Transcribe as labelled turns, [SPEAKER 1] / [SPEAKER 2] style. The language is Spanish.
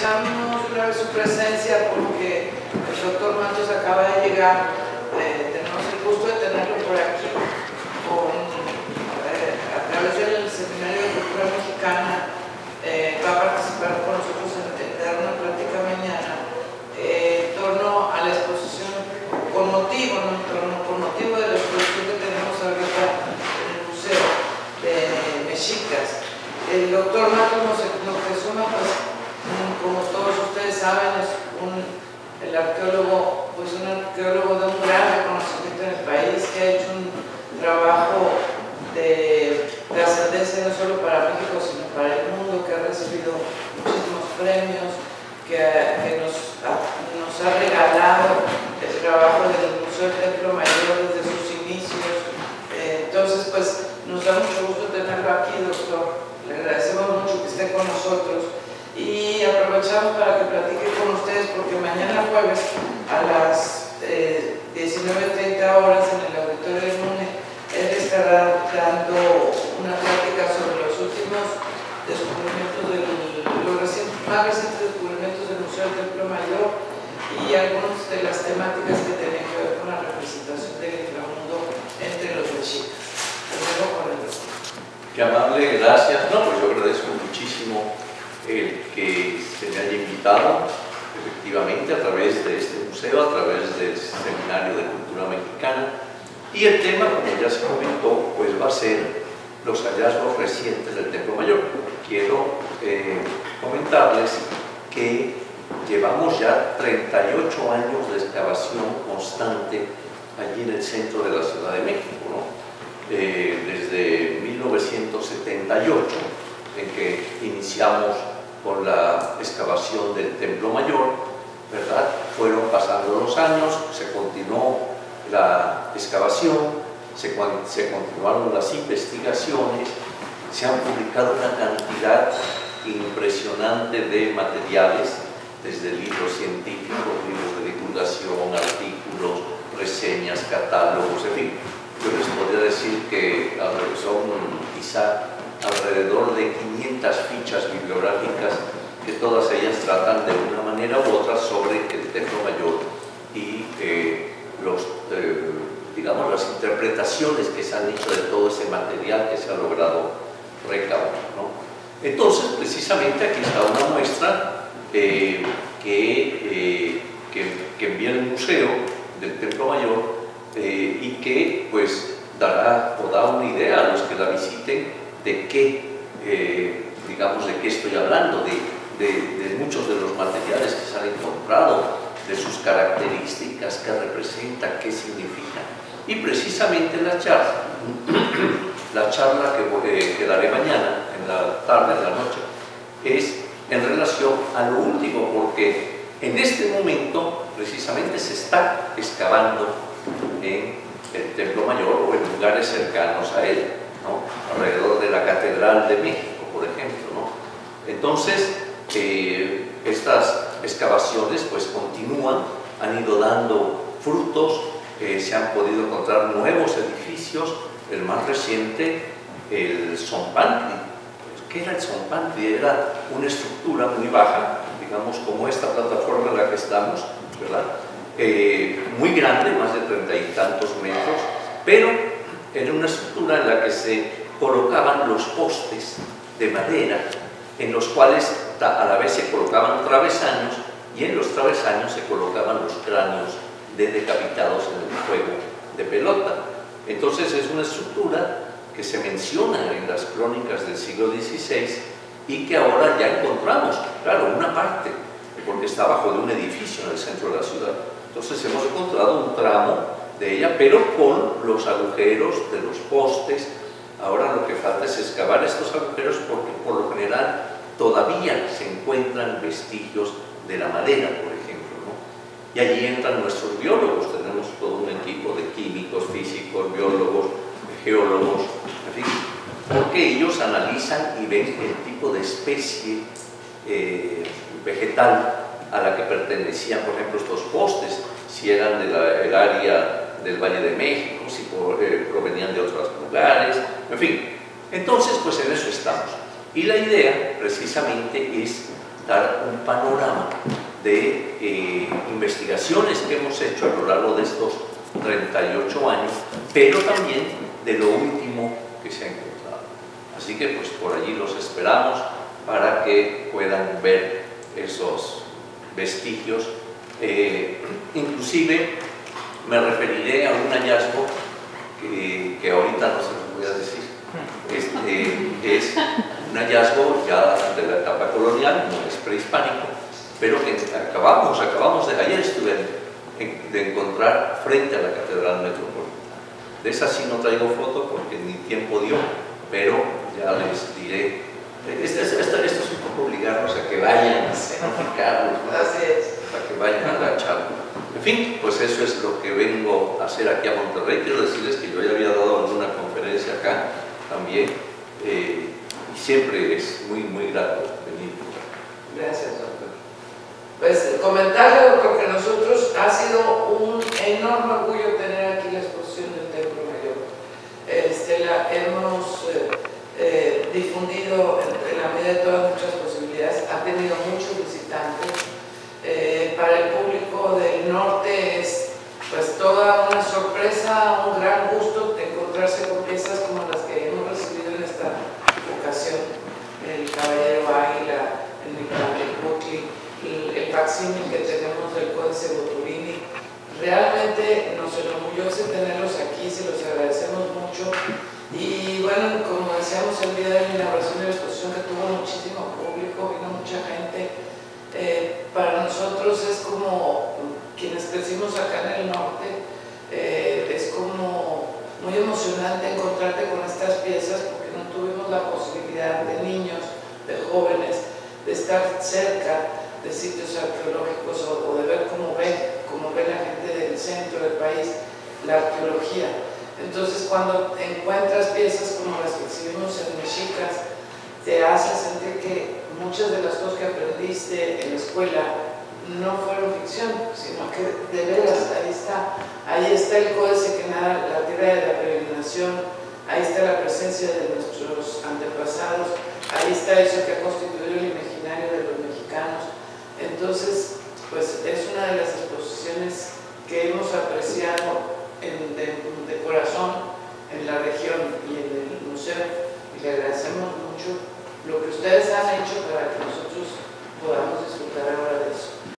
[SPEAKER 1] aprovechamos una vez su presencia porque el doctor Matos acaba de llegar. Tenemos el gusto de tenerlo por aquí a través del Seminario de Cultura Mexicana. Va a participar con nosotros en dar una plática mañana en torno a la exposición con motivo de la exposición que tenemos ahorita en el Museo de Mexicas. El doctor Matos nos presuma, pues, como todos ustedes saben, es el arqueólogo, pues un arqueólogo de un gran reconocimiento en el país, que ha hecho un trabajo de trascendencia no solo para México, sino para el mundo, que ha recibido muchísimos premios, que nos ha regalado el trabajo del Museo del Templo Mayor desde sus inicios. Entonces, pues, nos da mucho gusto tenerlo aquí, doctor. Le agradecemos mucho que esté con nosotros y aprovechamos para que platique con ustedes, porque mañana jueves a las 19:30 horas en el Auditorio de MUNE él estará dando una plática sobre los últimos descubrimientos, más recientes descubrimientos del Museo del Templo Mayor y algunas de las temáticas que tienen que ver con la representación del inframundo entre los mexicas. Luego con el doctor.
[SPEAKER 2] Qué amable, gracias. No, pues yo agradezco muchísimo el que se me haya invitado, efectivamente, a través de este museo, a través del Seminario de Cultura Mexicana. Y el tema, como ya se comentó, pues va a ser los hallazgos recientes del Templo Mayor. Quiero comentarles que llevamos ya 38 años de excavación constante allí en el centro de la Ciudad de México, ¿no? Desde 1978, en que iniciamos con la excavación del Templo Mayor, ¿verdad? Fueron pasando los años, se continuó la excavación, se continuaron las investigaciones, se han publicado una cantidad impresionante de materiales, desde libros científicos, libros de divulgación, artículos, reseñas, catálogos, en fin. Yo les podría decir que son quizá alrededor de 500 fichas bibliográficas, que todas ellas tratan de una manera u otra sobre el Templo Mayor y digamos, las interpretaciones que se han hecho de todo ese material que se ha logrado recabar, ¿no? Entonces, precisamente aquí está una muestra que envía el Museo del Templo Mayor y que pues dará o da una idea a los que la visiten de qué, digamos, de qué estoy hablando, de muchos de los materiales que se han encontrado, de sus características, qué representa, qué significa. Y precisamente la charla que daré mañana, en la tarde, en la noche, es en relación a lo último, porque en este momento precisamente se está excavando en el Templo Mayor o en lugares cercanos a él, ¿no? Alrededor de la Catedral de México, por ejemplo, ¿no? Entonces, estas excavaciones pues continúan, han ido dando frutos, se han podido encontrar nuevos edificios, el más reciente, el Zompantli. ¿Qué era el Zompantli? Era una estructura muy baja, digamos como esta plataforma en la que estamos, ¿verdad? Muy grande, más de 30 y tantos metros, pero era una estructura en la que se colocaban los postes de madera, en los cuales a la vez se colocaban travesaños, y en los travesaños se colocaban los cráneos de decapitados en el juego de pelota. Entonces es una estructura que se menciona en las crónicas del siglo XVI y que ahora ya encontramos, claro, una parte, porque está bajo de un edificio en el centro de la ciudad. Entonces hemos encontrado un tramo de ella, pero con los agujeros de los postes. Ahora lo que falta es excavar estos agujeros, porque por lo general todavía se encuentran vestigios de la madera, por ejemplo, ¿no? Y allí entran nuestros biólogos. Tenemos todo un equipo de químicos, físicos, biólogos, geólogos, en fin, porque ellos analizan y ven el tipo de especie vegetal a la que pertenecían, por ejemplo, estos postes, si eran del área del Valle de México, si provenían de otros lugares, en fin. Entonces, pues en eso estamos. Y la idea, precisamente, es dar un panorama de investigaciones que hemos hecho a lo largo de estos 38 años, pero también de lo último que se ha encontrado. Así que pues por allí los esperamos para que puedan ver esos vestigios. Inclusive me referiré a un hallazgo que ahorita no se los voy a decir. Es un hallazgo ya de la etapa colonial, no es prehispánico, pero que acabamos ayer estuve de encontrar frente a la Catedral Metropolitana. De esa sí no traigo foto porque ni tiempo dio, pero ya les diré. Esto es un poco obligarnos a que vayan a certificarlos, ¿no?
[SPEAKER 1] Así es.
[SPEAKER 2] Para que vayan a la charla. En fin, pues eso es lo que vengo a hacer aquí a Monterrey. Quiero decirles que yo ya había dado alguna conferencia acá también, y siempre es muy grato venir.
[SPEAKER 1] Gracias, doctor. Pues comentarle, doctor, que nosotros ha sido un enorme orgullo tener aquí la exposición del Templo Mayor. La hemos difundido en la medida de todas nuestras posibilidades, ha tenido muchos visitantes. Para el público del norte es pues toda una sorpresa, un gran gusto de encontrarse con piezas como las que hemos recibido en esta ocasión, el Caballero Águila, el Michelangelo, el facsímil que tenemos del Códice Boturini. Realmente nos enorgullece tenerlos aquí, se los agradecemos mucho. Y bueno, como decíamos el día de la inauguración de la exposición, que tuvo muchísimo público, vino mucha gente. Para nosotros es como quienes crecimos acá en el norte, es como muy emocionante encontrarte con estas piezas porque no tuvimos la posibilidad de niños, de jóvenes, de estar cerca de sitios arqueológicos o de ver cómo ve la gente del centro del país la arqueología. Entonces cuando encuentras piezas como las que exhibimos en Mexicas, te hace sentir que muchas de las cosas que aprendiste en la escuela no fueron ficción, sino que de veras ahí está el códice que narra la tierra de la peregrinación, ahí está la presencia de nuestros antepasados, ahí está eso que ha constituido el imaginario de los mexicanos. Entonces, pues es una de las exposiciones que hemos apreciado de corazón en la región y en el museo, y le agradecemos mucho lo que ustedes han hecho para que nosotros podamos disfrutar ahora de eso.